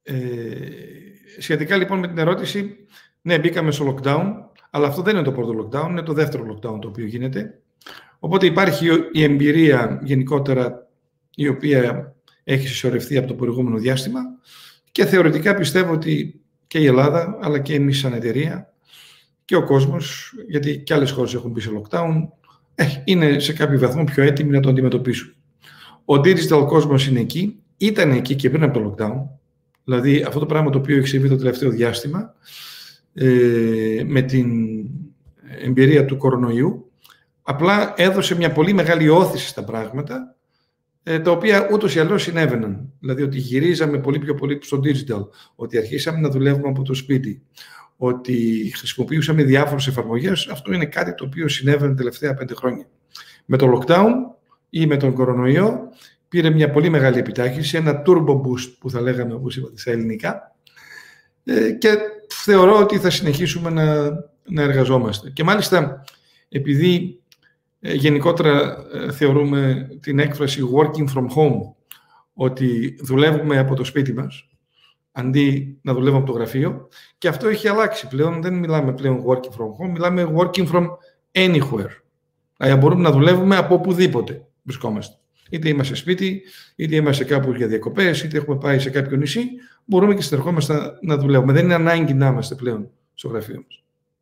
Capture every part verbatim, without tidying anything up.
Ε, σχετικά λοιπόν με την ερώτηση, ναι, μπήκαμε στο lockdown, αλλά αυτό δεν είναι το πρώτο lockdown, είναι το δεύτερο lockdown το οποίο γίνεται. Οπότε υπάρχει η εμπειρία γενικότερα η οποία έχει συσσωρευτεί από το προηγούμενο διάστημα και θεωρητικά πιστεύω ότι και η Ελλάδα, αλλά και εμείς σαν εταιρεία και ο κόσμος, γιατί και άλλες χώρες έχουν μπει σε lockdown, είναι σε κάποιο βαθμό πιο έτοιμοι να το αντιμετωπίσουν. Ο digital κόσμος είναι εκεί, ήταν εκεί και πριν από το lockdown, δηλαδή αυτό το πράγμα το οποίο έχει συμβεί το τελευταίο διάστημα, ε, με την εμπειρία του κορονοϊού, απλά έδωσε μια πολύ μεγάλη όθηση στα πράγματα, ε, τα οποία ούτως ή άλλως συνέβαιναν. Δηλαδή ότι γυρίζαμε πολύ πιο πολύ στο digital, ότι αρχίσαμε να δουλεύουμε από το σπίτι, ότι χρησιμοποιούσαμε διάφορες εφαρμογές. Αυτό είναι κάτι το οποίο συνέβαινε τα τελευταία πέντε χρόνια. Με το lockdown ή με τον κορονοϊό πήρε μια πολύ μεγάλη επιτάχυνση, ένα turbo boost που θα λέγαμε, όπως είπατε, στα ελληνικά, ε, και θεωρώ ότι θα συνεχίσουμε να, να εργαζόμαστε. Και μάλιστα, επειδή ε, γενικότερα ε, θεωρούμε την έκφραση working from home, ότι δουλεύουμε από το σπίτι μας, αντί να δουλεύουμε από το γραφείο, και αυτό έχει αλλάξει πλέον. Δεν μιλάμε πλέον working from home, μιλάμε working from anywhere. Δηλαδή μπορούμε να δουλεύουμε από οπουδήποτε βρισκόμαστε. Είτε είμαστε σπίτι, είτε είμαστε κάπου για διακοπές, είτε έχουμε πάει σε κάποιο νησί, μπορούμε και συνερχόμαστε να, να δουλεύουμε. Δεν είναι ανάγκη να είμαστε πλέον στο γραφείο μας.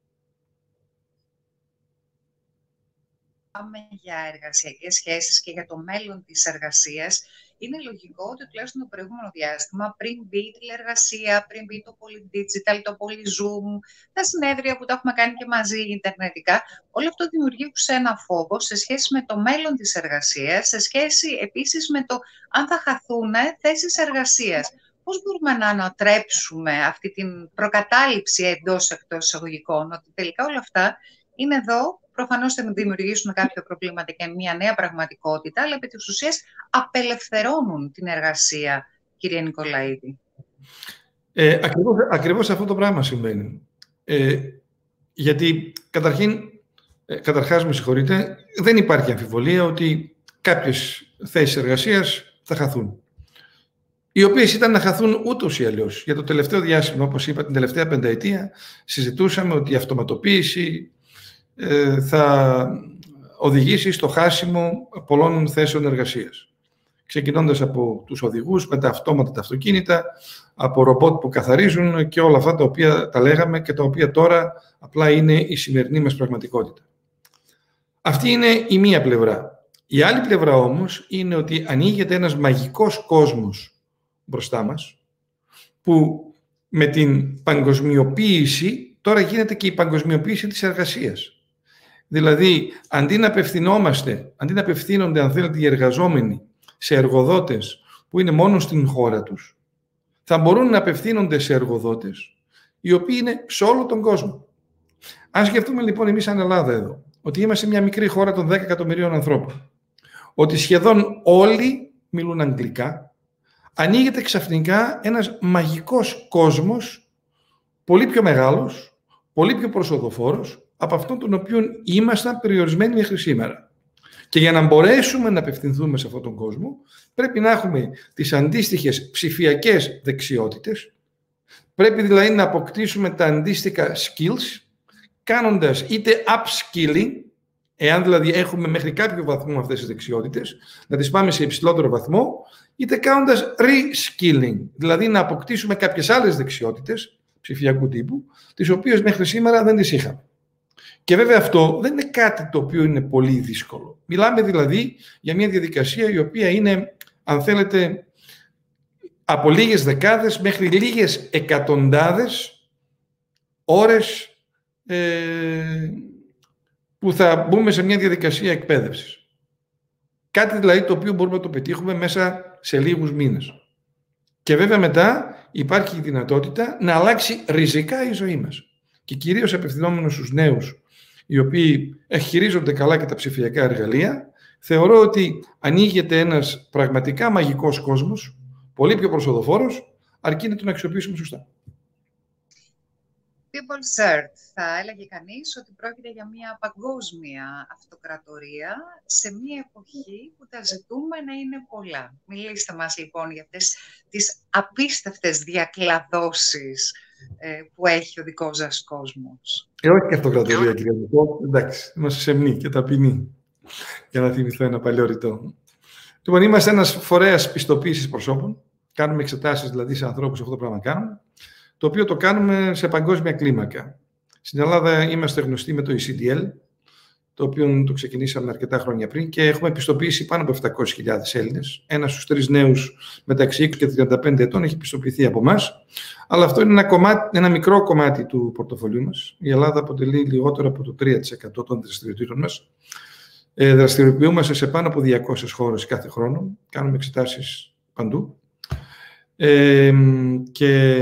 Πάμε για εργασιακές σχέσεις και για το μέλλον της εργασίας. Είναι λογικό ότι τουλάχιστον το προηγούμενο διάστημα, πριν μπει η τηλεεργασία, πριν μπει το πολύ digital, το πολύ zoom, τα συνέδρια που τα έχουμε κάνει και μαζί ιντερνετικά, όλο αυτό δημιουργούσε ένα φόβο σε σχέση με το μέλλον της εργασίας, σε σχέση επίσης με το αν θα χαθούν θέσεις εργασίας. Πώς μπορούμε να ανατρέψουμε αυτή την προκατάληψη εντός-εκτός εισαγωγικών, ότι τελικά όλα αυτά είναι εδώ. Προφανώς θα δημιουργήσουν κάποια προβλήματα και μια νέα πραγματικότητα, αλλά επί της ουσίας απελευθερώνουν την εργασία, κύριε Νικολαίδη. Ε, ακριβώς, ακριβώς αυτό το πράγμα συμβαίνει. Ε, γιατί, καταρχήν, ε, καταρχάς, με συγχωρείτε, δεν υπάρχει αμφιβολία ότι κάποιες θέσεις εργασίας θα χαθούν. Οι οποίες ήταν να χαθούν ούτως ή αλλιώς. Για το τελευταίο διάστημα, όπως είπα, την τελευταία πενταετία, συζητούσαμε ότι η αυτοματοποίηση θα οδηγήσει στο χάσιμο πολλών θέσεων εργασίας. Ξεκινώντας από τους οδηγούς, με τα αυτόματα τα αυτοκίνητα, από ρομπότ που καθαρίζουν και όλα αυτά τα οποία τα λέγαμε και τα οποία τώρα απλά είναι η σημερινή μας πραγματικότητα. Αυτή είναι η μία πλευρά. Η άλλη πλευρά όμως είναι ότι ανοίγεται ένας μαγικός κόσμος μπροστά μας, που με την παγκοσμιοποίηση τώρα γίνεται και η παγκοσμιοποίηση της εργασίας. Δηλαδή, αντί να απευθυνόμαστε, αντί να απευθύνονται, αν θέλετε, οι εργαζόμενοι σε εργοδότες που είναι μόνο στην χώρα τους, θα μπορούν να απευθύνονται σε εργοδότες οι οποίοι είναι σε όλο τον κόσμο. Αν σκεφτούμε λοιπόν εμείς σαν Ελλάδα εδώ, ότι είμαστε μια μικρή χώρα των δέκα εκατομμυρίων ανθρώπων, ότι σχεδόν όλοι μιλούν αγγλικά, ανοίγεται ξαφνικά ένας μαγικός κόσμος, πολύ πιο μεγάλος, πολύ πιο προσοδοφόρος, από αυτόν τον οποίο ήμασταν περιορισμένοι μέχρι σήμερα. Και για να μπορέσουμε να απευθυνθούμε σε αυτόν τον κόσμο, πρέπει να έχουμε τις αντίστοιχες ψηφιακές δεξιότητες, πρέπει δηλαδή να αποκτήσουμε τα αντίστοιχα skills, κάνοντας είτε upskilling, εάν δηλαδή έχουμε μέχρι κάποιο βαθμό αυτές τις δεξιότητες, να τις πάμε σε υψηλότερο βαθμό, είτε κάνοντας reskilling, δηλαδή να αποκτήσουμε κάποιες άλλες δεξιότητες ψηφιακού τύπου, τις οποίες μέχρι σήμερα δεν τις είχαμε. Και βέβαια αυτό δεν είναι κάτι το οποίο είναι πολύ δύσκολο. Μιλάμε δηλαδή για μια διαδικασία η οποία είναι, αν θέλετε, από λίγες δεκάδες μέχρι λίγες εκατοντάδες ώρες ε, που θα μπούμε σε μια διαδικασία εκπαίδευσης. Κάτι δηλαδή το οποίο μπορούμε να το πετύχουμε μέσα σε λίγους μήνες. Και βέβαια μετά υπάρχει η δυνατότητα να αλλάξει ριζικά η ζωή μας. Και κυρίως απευθυνόμενος στους νέους, οι οποίοι χειρίζονται καλά και τα ψηφιακά εργαλεία, θεωρώ ότι ανοίγεται ένας πραγματικά μαγικός κόσμος, πολύ πιο προσοδοφόρος, αρκεί να τον αξιοποιήσουμε σωστά. People's Earth. Θα έλεγε κανείς ότι πρόκειται για μια παγκόσμια αυτοκρατορία σε μια εποχή που τα ζητούμενα είναι πολλά. Μιλήστε μας λοιπόν για αυτές τις απίστευτες διακλαδώσεις ε, που έχει ο δικός σας κόσμος. Ε, όχι και αυτοκρατορία, κύριε Νικό. Εντάξει, είμαστε σεμνοί και ταπεινοί. Για να θυμηθώ ένα παλιό ρητό. Λοιπόν, είμαστε ένας φορέας πιστοποίησης προσώπων. Κάνουμε εξετάσεις δηλαδή σε ανθρώπους, αυτό το πράγμα κάνουμε. Το οποίο το κάνουμε σε παγκόσμια κλίμακα. Στην Ελλάδα είμαστε γνωστοί με το ι σι ντι ελ, το οποίο το ξεκινήσαμε αρκετά χρόνια πριν και έχουμε πιστοποιήσει πάνω από επτακόσιες χιλιάδες Έλληνες. Ένας στους τρεις νέους μεταξύ είκοσι και τριάντα πέντε ετών έχει πιστοποιηθεί από εμάς. Αλλά αυτό είναι ένα, κομμάτι, ένα μικρό κομμάτι του πορτοφολιού μας. Η Ελλάδα αποτελεί λιγότερο από το τρία τοις εκατό των δραστηριοτήτων μας. Ε, δραστηριοποιούμαστε σε πάνω από διακόσιες χώρες κάθε χρόνο. Κάνουμε εξετάσεις παντού. Ε, και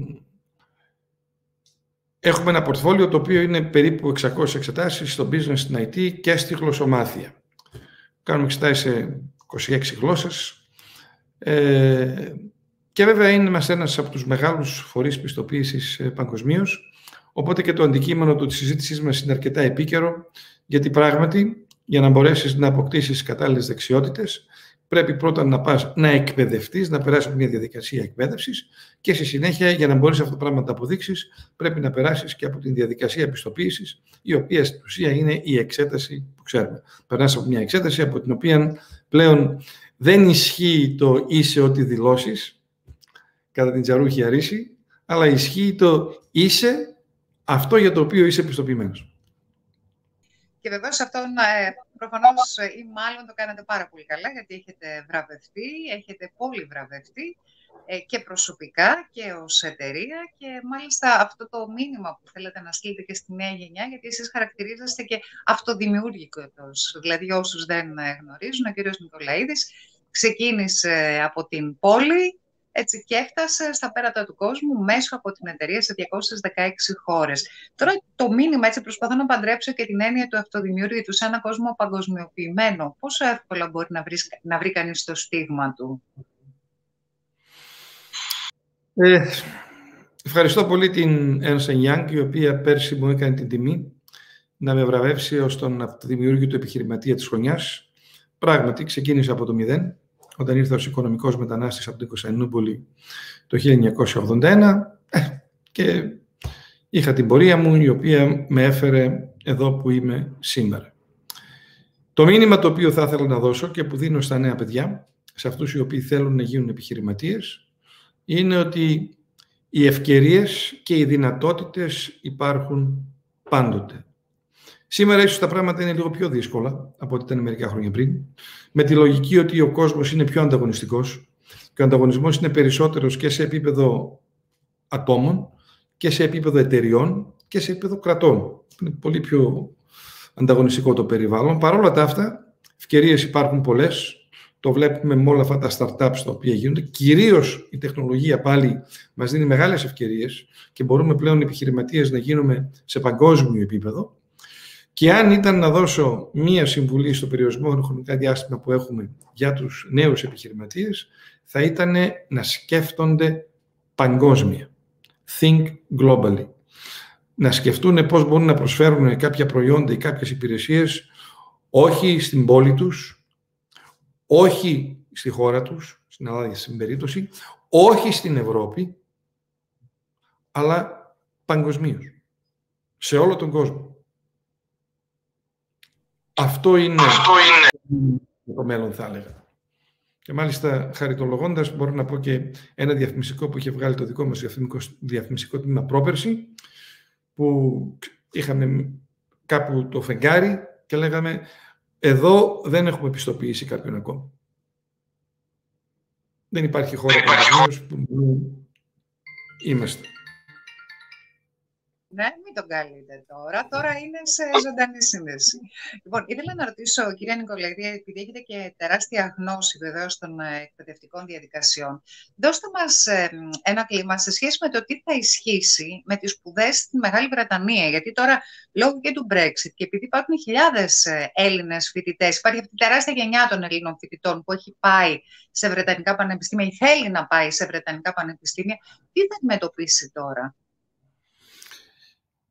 έχουμε ένα πορτφόλιο το οποίο είναι περίπου εξακόσιες εξετάσεις στο business, στην άι τι και στη γλωσσομάθεια. Κάνουμε εξετάσεις σε είκοσι έξι γλώσσες ε, και βέβαια είμαστε ένας από τους μεγάλους φορείς πιστοποίησης ε, παγκοσμίως, οπότε και το αντικείμενο του της συζήτησής μας είναι αρκετά επίκαιρο, γιατί πράγματι για να μπορέσεις να αποκτήσεις κατάλληλες δεξιότητες πρέπει πρώτα να πας να εκπαιδευτείς, να περάσεις από μια διαδικασία εκπαίδευσης και στη συνέχεια, για να μπορείς αυτό το πράγμα να το αποδείξεις, πρέπει να περάσεις και από την διαδικασία επιστοποίησης, η οποία στην ουσία είναι η εξέταση που ξέρουμε. Περνάς από μια εξέταση από την οποία πλέον δεν ισχύει το είσαι ό,τι δηλώσεις, κατά την Τζαρούχη Ρίση, αλλά ισχύει το είσαι αυτό για το οποίο είσαι επιστοποιημένος. Και βεβαίως αυτό ε, προφανώς ή μάλλον το κάνετε πάρα πολύ καλά, γιατί έχετε βραβευτεί, έχετε πολύ βραβευτεί ε, και προσωπικά και ως εταιρεία, και μάλιστα αυτό το μήνυμα που θέλετε να στείλετε και στη νέα γενιά, γιατί εσείς χαρακτηρίζεστε και αυτοδημιούργικος. Δηλαδή όσους δεν γνωρίζουν, ο κύριος Νικολαίδης ξεκίνησε από την πόλη, έτσι, και έφτασε στα πέρατα του κόσμου μέσω από την εταιρεία σε διακόσιες δεκαέξι χώρες. Τώρα το μήνυμα, έτσι προσπαθώ να παντρέψω και την έννοια του αυτοδημιούργητου σε έναν κόσμο παγκοσμιοποιημένο. Πόσο εύκολα μπορεί να βρει, να βρει κανείς το στίγμα του? Ε, ευχαριστώ πολύ την Ernst and Young, η οποία πέρσι μου έκανε την τιμή να με βραβεύσει ως τον αυτοδημιούργητο επιχειρηματία της χρονιάς. Πράγματι, ξεκίνησα από το μηδέν. Όταν ήρθα ως οικονομικός μετανάστης από την Κωνσταντινούπολη το χίλια εννιακόσια ογδόντα ένα ε, και είχα την πορεία μου η οποία με έφερε εδώ που είμαι σήμερα. Το μήνυμα το οποίο θα ήθελα να δώσω και που δίνω στα νέα παιδιά, σε αυτούς οι οποίοι θέλουν να γίνουν επιχειρηματίες, είναι ότι οι ευκαιρίες και οι δυνατότητες υπάρχουν πάντοτε. Σήμερα ίσως τα πράγματα είναι λίγο πιο δύσκολα από ό,τι ήταν μερικά χρόνια πριν, με τη λογική ότι ο κόσμος είναι πιο ανταγωνιστικός και ο ανταγωνισμός είναι περισσότερος και σε επίπεδο ατόμων και σε επίπεδο εταιριών και σε επίπεδο κρατών. Είναι πολύ πιο ανταγωνιστικό το περιβάλλον. Παρ' όλα τα αυτά, ευκαιρίες υπάρχουν πολλές. Το βλέπουμε με όλα αυτά τα startups τα οποία γίνονται. Κυρίως η τεχνολογία πάλι μας δίνει μεγάλες ευκαιρίες και μπορούμε πλέον επιχειρηματίες να γίνουμε σε παγκόσμιο επίπεδο. Και αν ήταν να δώσω μία συμβουλή στο περιορισμένο χρονικά διάστημα που έχουμε για τους νέους επιχειρηματίες, θα ήταν να σκέφτονται παγκόσμια. Think globally. Να σκεφτούν πώς μπορούν να προσφέρουν κάποια προϊόντα ή κάποιες υπηρεσίες, όχι στην πόλη τους, όχι στη χώρα τους, στην Ελλάδα στην περίπτωση, όχι στην Ευρώπη, αλλά παγκοσμίως, σε όλο τον κόσμο. Αυτό είναι, Αυτό είναι το μέλλον, θα έλεγα. Και μάλιστα, χαριτολογώντας, μπορώ να πω και ένα διαφημιστικό που είχε βγάλει το δικό μας διαφημιστικό τμήμα πρόπερση, που είχαμε κάπου το φεγγάρι και λέγαμε «Εδώ δεν έχουμε πιστοποιήσει κάποιον ακόμα». Δεν υπάρχει χώρα παγκοσμίως που είμαστε. Ναι, μην τον καλείτε τώρα. Τώρα είναι σε ζωντανή σύνδεση. Λοιπόν, ήθελα να ρωτήσω, κυρία Νικολαίδη, επειδή έχετε και τεράστια γνώση βεβαίως των εκπαιδευτικών διαδικασιών, δώστε μας ένα κλίμα σε σχέση με το τι θα ισχύσει με τις σπουδές στη Μεγάλη Βρετανία. Γιατί τώρα, λόγω και του Brexit και επειδή υπάρχουν χιλιάδες Έλληνες φοιτητές, υπάρχει αυτή η τεράστια γενιά των Ελλήνων φοιτητών που έχει πάει σε βρετανικά πανεπιστήμια ή θέλει να πάει σε βρετανικά πανεπιστήμια, τι θα αντιμετωπίσει τώρα?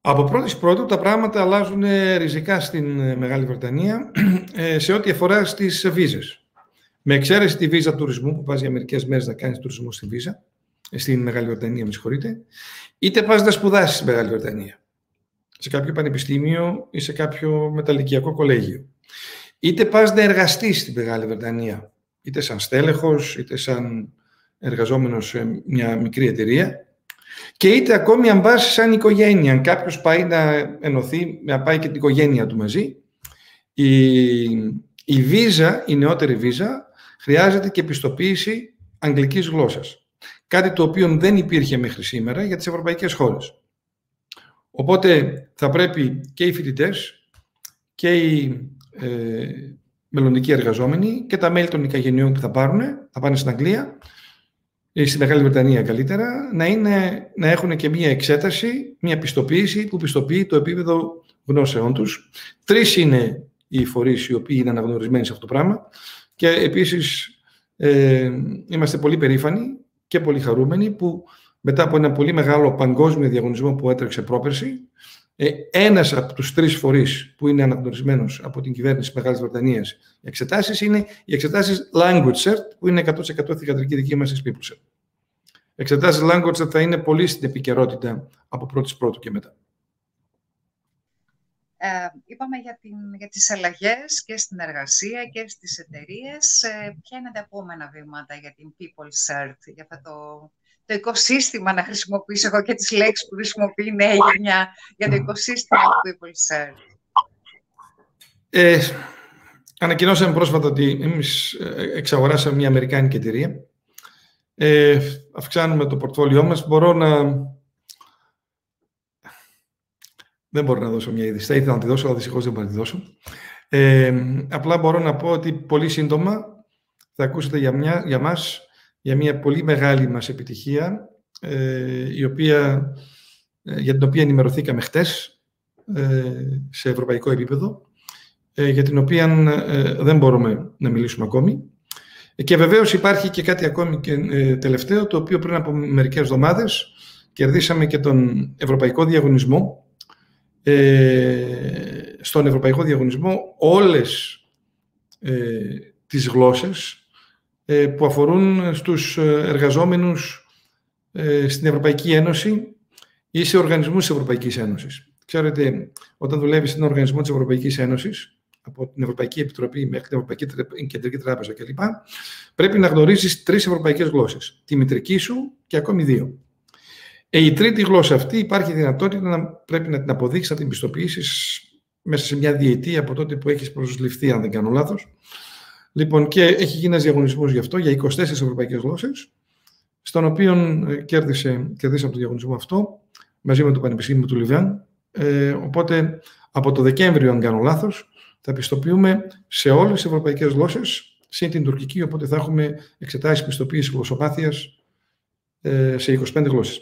Από πρώτης πρώτου τα πράγματα αλλάζουν ριζικά στην Μεγάλη Βρετανία σε ό,τι αφορά στις βίζες. Με εξαίρεση τη βίζα τουρισμού που πας για μερικές μέρες να κάνεις τουρισμό στη βίζα, στην Μεγάλη Βρετανία, με συγχωρείτε, είτε πας να σπουδάσεις στη Μεγάλη Βρετανία, σε κάποιο πανεπιστήμιο ή σε κάποιο μεταλλικιακό κολέγιο. Είτε πας να εργαστείς στη Μεγάλη Βρετανία, είτε σαν στέλεχος, είτε σαν εργαζόμενος σε μια μικρή εταιρεία, και είτε ακόμη αν πας σαν οικογένεια, αν κάποιος πάει να ενωθεί, να πάει και την οικογένεια του μαζί, η, η βίζα, η νεότερη βίζα, χρειάζεται και πιστοποίηση αγγλικής γλώσσας. Κάτι το οποίο δεν υπήρχε μέχρι σήμερα για τις ευρωπαϊκές χώρες. Οπότε θα πρέπει και οι φοιτητές και οι ε, μελλοντικοί εργαζόμενοι και τα μέλη των οικογενειών που θα πάρουν, θα πάνε στην Αγγλία ή στη Μεγάλη Βρετανία καλύτερα, να, είναι, να έχουν και μία εξέταση, μία πιστοποίηση που πιστοποιεί το επίπεδο γνώσεών τους. Τρεις είναι οι φορείς οι οποίοι είναι αναγνωρισμένοι σε αυτό το πράγμα και επίσης ε, είμαστε πολύ περήφανοι και πολύ χαρούμενοι που μετά από ένα πολύ μεγάλο παγκόσμιο διαγωνισμό που έτρεξε πρόπερση, ε, ένας από τους τρεις φορείς που είναι αναγνωρισμένος από την κυβέρνηση της Μεγάλης Βρετανίας εξετάσεις είναι οι εξετάσεις Language Cert, που είναι εκατό τοις εκατό θηγατρική δική μας της PeopleCert. Εξετάσεις Language Cert θα είναι πολύ στην επικαιρότητα από πρώτης πρώτου και μετά. Ε, είπαμε για, την, για τις αλλαγές και στην εργασία και στις εταιρείες. Ε, ποια είναι τα επόμενα βήματα για την PeopleCert, για αυτό το, το οικοσύστημα, να χρησιμοποιήσω εγώ και τις λέξεις που χρησιμοποιεί η νέα γενιά, για το οικοσύστημα του PeopleCert? Ε, ανακοινώσαμε πρόσφατα ότι εμείς εξαγοράσαμε μια αμερικάνικη εταιρεία. Ε, αυξάνουμε το πορτφόλιό μας. Μπορώ να... Δεν μπορώ να δώσω μια είδηση. Θα ήθελα να τη δώσω, αλλά δυστυχώς δεν μπορώ να τη δώσω. Ε, απλά μπορώ να πω ότι πολύ σύντομα θα ακούσετε για, μια, για μας για μια πολύ μεγάλη μας επιτυχία, ε, η οποία, ε, για την οποία ενημερωθήκαμε χτες ε, σε ευρωπαϊκό επίπεδο, ε, για την οποία ε, δεν μπορούμε να μιλήσουμε ακόμη. Και βεβαίως υπάρχει και κάτι ακόμη και, ε, τελευταίο, το οποίο πριν από μερικές εβδομάδες κερδίσαμε και τον ευρωπαϊκό διαγωνισμό. Ε, στον ευρωπαϊκό διαγωνισμό όλες ε, τις γλώσσες ε, που αφορούν στους εργαζόμενους ε, στην Ευρωπαϊκή Ένωση ή σε οργανισμούς της Ευρωπαϊκής Ένωσης. Ξέρετε, όταν δουλεύεις σε έναν οργανισμό της Ευρωπαϊκής Ένωσης, από την Ευρωπαϊκή Επιτροπή μέχρι την Ευρωπαϊκή Κεντρική Τράπεζα κλπ., πρέπει να γνωρίζεις τρεις ευρωπαϊκές γλώσσες. Τη μητρική σου και ακόμη δύο. Ε, η τρίτη γλώσσα αυτή υπάρχει δυνατότητα να πρέπει να την αποδείξεις, να την πιστοποιήσεις μέσα σε μια διετία από τότε που έχεις προσληφθεί, αν δεν κάνω λάθος. Λοιπόν, και έχει γίνει ένας διαγωνισμός γι' αυτό για είκοσι τέσσερις ευρωπαϊκές γλώσσες, στον οποίο κέρδισε, κερδίσαμε το διαγωνισμό αυτό μαζί με το Πανεπιστήμιο του Λιβάν. Ε, οπότε από το Δεκέμβριο, αν κάνω λάθος, θα πιστοποιούμε σε όλες τις ευρωπαϊκές γλώσσες, συν την τουρκική, οπότε θα έχουμε εξετάσεις πιστοποίησης γλωσσομάθειας ε, σε είκοσι πέντε γλώσσες.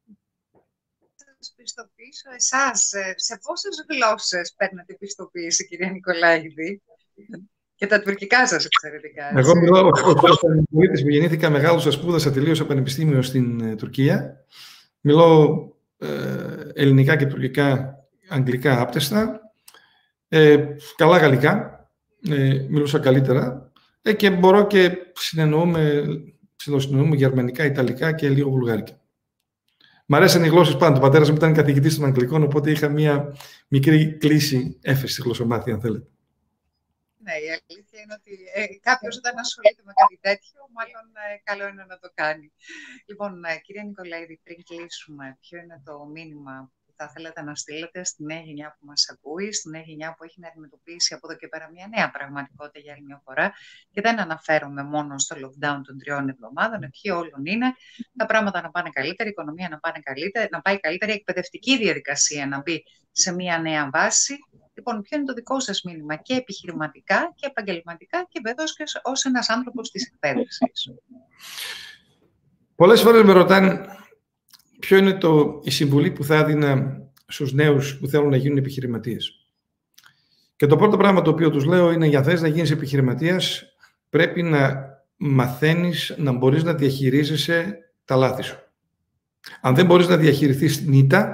Πιστοποιήσω εσάς, σε πόσες γλώσσες παίρνετε πιστοποίηση, κυρία Νικολαίδη? Και τα τουρκικά σας εξαιρετικά. Έτσι. Εγώ μιλάω ως πολίτης που γεννήθηκα, μεγάλωσα, σπούδασα, τελείωσα πανεπιστήμιο στην ε, Τουρκία. Μιλώ ε, ελληνικά και τουρκικά, αγγλικά άπτεστα. Ε, καλά γαλλικά, ε, μιλούσα καλύτερα. Ε, και μπορώ και συνεννοούμε, συνεννοούμε γερμανικά, ιταλικά και λίγο βουλγάρικα. Μ' αρέσαν οι γλώσσες πάντα. Ο πατέρας μου ήταν καθηγητής των Αγγλικών, οπότε είχα μία μικρή κλίση έφεση στη γλωσσομάθεια, αν θέλετε. Ναι, η αλήθεια είναι ότι ε, κάποιος όταν ασχολείται με κάτι τέτοιο, μάλλον ε, καλό είναι να το κάνει. Λοιπόν, ε, κυρία Νικολαίδη, πριν κλείσουμε, ποιο είναι το μήνυμα που θα θέλατε να στείλετε στη νέα γενιά που μας ακούει, στη νέα γενιά που έχει να αντιμετωπίσει από εδώ και πέρα μια νέα πραγματικότητα για άλλη μια φορά? Και δεν αναφέρομαι μόνο στο lockdown των τριών εβδομάδων, ευχή όλων είναι τα πράγματα να πάνε καλύτερα, η οικονομία να, πάνε καλύτερα, να πάει καλύτερα, η εκπαιδευτική διαδικασία να μπει σε μια νέα βάση. Λοιπόν, ποιο είναι το δικό σας μήνυμα και επιχειρηματικά και επαγγελματικά και βεβαίως και ως ένας άνθρωπος της εκπαίδευσης? Πολλές φορές με ρωτάνε ποιο είναι το, η συμβουλή που θα έδινα στους νέους που θέλουν να γίνουν επιχειρηματίες. Και το πρώτο πράγμα το οποίο τους λέω είναι, για θες να γίνεις επιχειρηματίας, πρέπει να μαθαίνεις να μπορείς να διαχειρίζεσαι τα λάθη σου. Αν δεν μπορείς να διαχειριστείς την ήττα,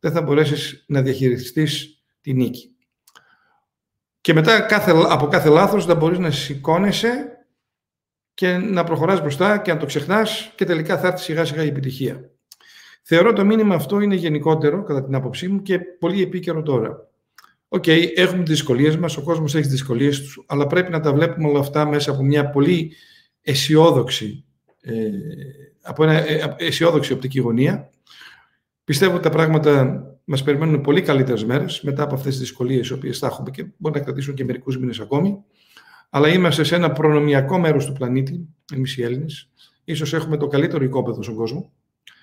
δεν θα μπορέσεις να διαχειριστείς τη νίκη. Και μετά κάθε, από κάθε λάθος θα μπορείς να σηκώνεσαι και να προχωράς μπροστά και να το ξεχνάς και τελικά θα έρθει σιγά σιγά η επιτυχία. Θεωρώ το μήνυμα αυτό είναι γενικότερο, κατά την άποψή μου, και πολύ επίκαιρο τώρα. Οκ, okay, έχουμε τις δυσκολίες μας, ο κόσμος έχει τις δυσκολίες του, αλλά πρέπει να τα βλέπουμε όλα αυτά μέσα από μια πολύ αισιόδοξη, ε, από ένα ε, αισιόδοξη οπτική γωνία. Πιστεύω ότι τα πράγματα μας περιμένουν πολύ καλύτερες μέρες μετά από αυτές τις δυσκολίες, οι οποίες θα έχουμε και μπορεί να κρατήσουν και μερικούς μήνες ακόμη. Αλλά είμαστε σε ένα προνομιακό μέρος του πλανήτη, εμείς οι Έλληνες. Ίσως έχουμε το καλύτερο οικόπεδο στον κόσμο.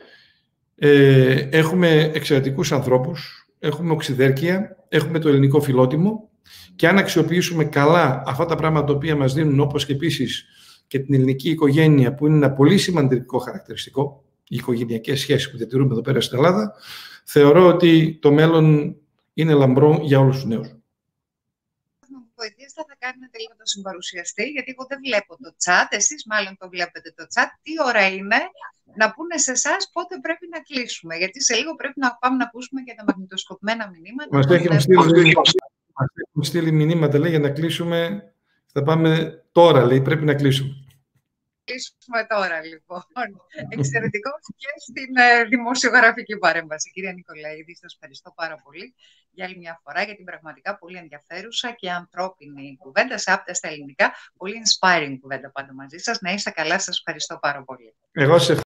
Ε, έχουμε εξαιρετικούς ανθρώπους, έχουμε οξυδέρκεια, έχουμε το ελληνικό φιλότιμο και αν αξιοποιήσουμε καλά αυτά τα πράγματα τα οποία μας δίνουν, όπως και επίσης και την ελληνική οικογένεια, που είναι ένα πολύ σημαντικό χαρακτηριστικό, οι οικογενειακές σχέσεις που διατηρούμε εδώ πέρα στην Ελλάδα, θεωρώ ότι το μέλλον είναι λαμπρό για όλους τους νέους. Βοηθήστε, θα κάνετε λίγο το συμπαρουσιαστή, γιατί εγώ δεν βλέπω το chat. Εσείς μάλλον το βλέπετε το chat. Τι ώρα είναι να πούνε σε εσάς πότε πρέπει να κλείσουμε? Γιατί σε λίγο πρέπει να πάμε να ακούσουμε και τα μαγνητοσκοπημένα μηνύματα. Μας έχουν στείλει, στείλει μηνύματα, λέει, για να κλείσουμε. Θα πάμε τώρα, λέει, πρέπει να κλείσουμε. Κλείσουμε τώρα, λοιπόν. Εξαιρετικό και στην ε, δημοσιογραφική παρέμβαση. Κυρία Νικολαίδη, σας ευχαριστώ πάρα πολύ για άλλη μια φορά για την πραγματικά πολύ ενδιαφέρουσα και ανθρώπινη κουβέντα σε άπτα στα ελληνικά. Πολύ inspiring κουβέντα πάντα μαζί σας. Να είστε καλά, σας ευχαριστώ πάρα πολύ. Εγώ σε